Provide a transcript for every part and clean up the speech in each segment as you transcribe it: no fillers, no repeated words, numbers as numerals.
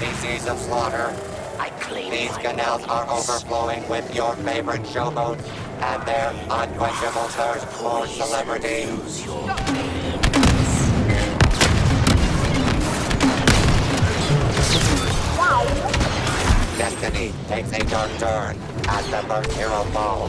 species of slaughter. I claim These my canals are rights. overflowing with your favorite showboats and their unquenchable thirst for celebrity. Use your veins. Destiny takes a dark turn as the first hero falls.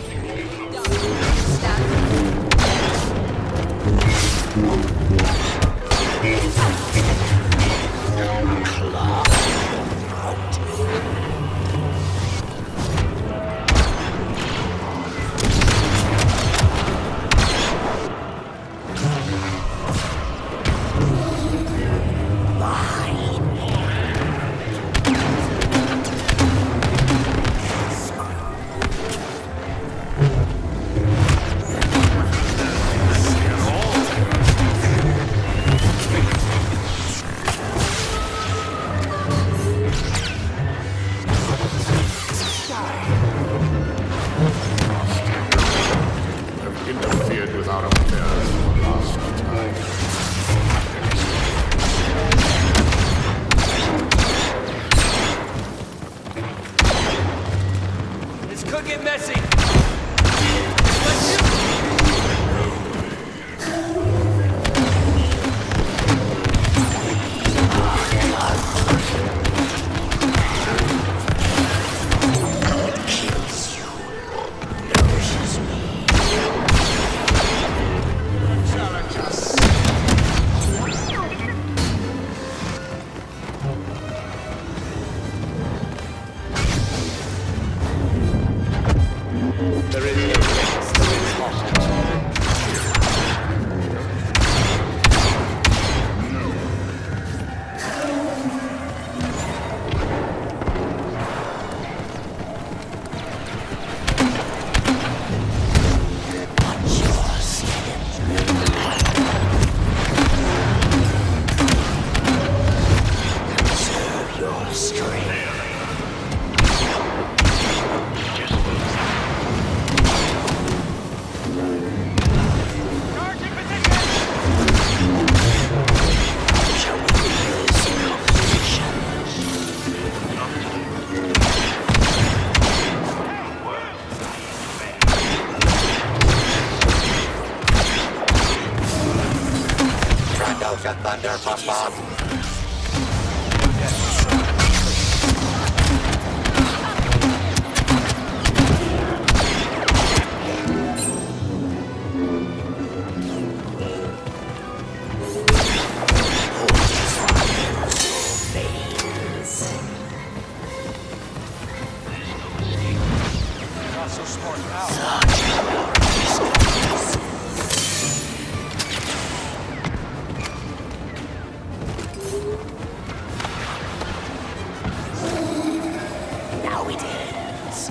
Interfered with our affairs for the last time. This could get messy. Kills you, nourishes me. Challenge us. There is no place to this moment. Watch your step. Conserve your strength. Shall we reverse competition? Trandoshan Thunder Pump Bomb. Not so smart now. Now it ends.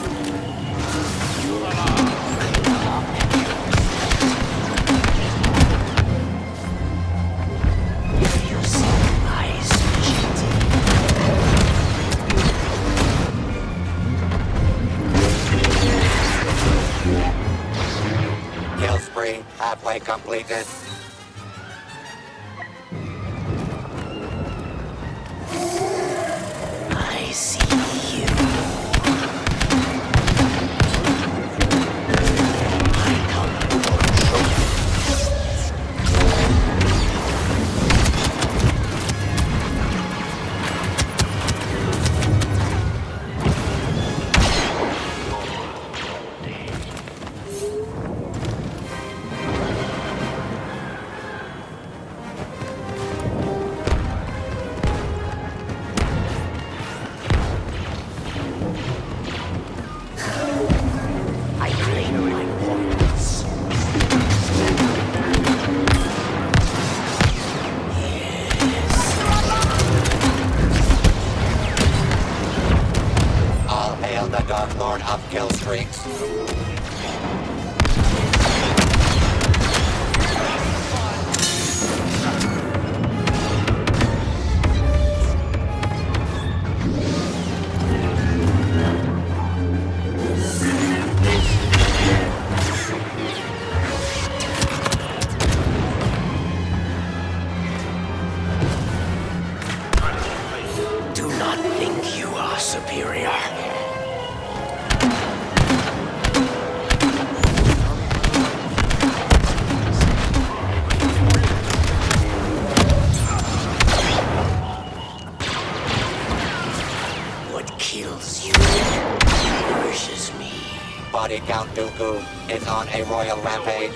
If you see my specialty, Kill spree halfway completed. I see you. I come for trophies. I claim my points. All hail the Dark Lord of kill streaks. Do not Count Dooku is on a royal rampage.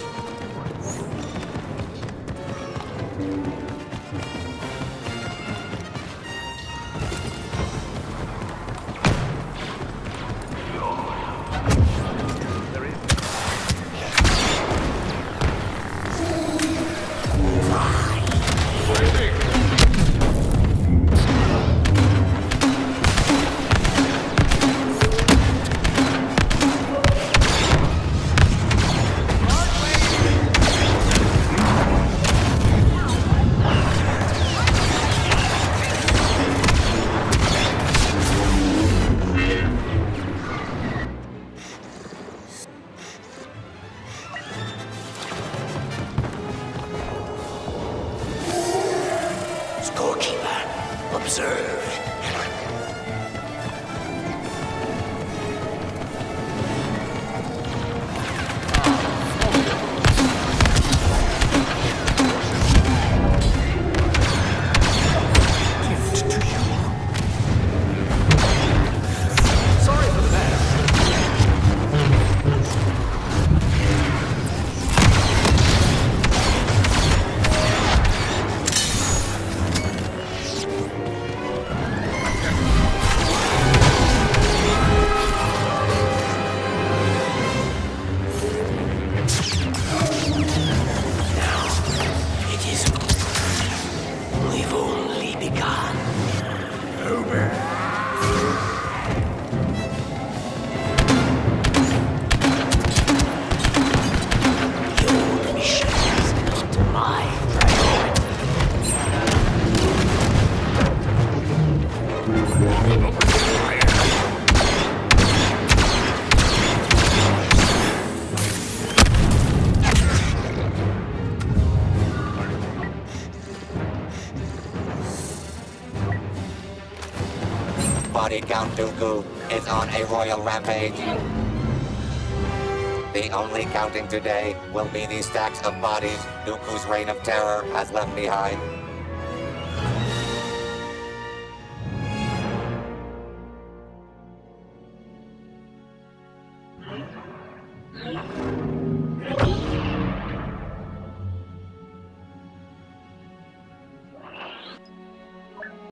Scorekeeper, observe. Sorry for the mess. It is. We've only begun. Your mission is not my priority. Body Count Dooku is on a royal rampage. The only counting today will be the stacks of bodies Dooku's reign of terror has left behind.